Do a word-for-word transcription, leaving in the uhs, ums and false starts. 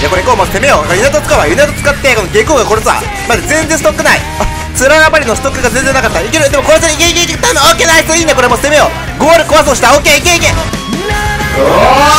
やこれこうもう攻めよう。ユナイト使うわ。ユナイト使ってこの下校がこれさ、まだ全然ストックない。あ、つららばりのストックが全然なかった。いける。でもこれさ、いけいけいけ、頼む。オッケーナイス。いいね。これもう攻めよう。ゴール壊そうした。オッケーいけいけ。おー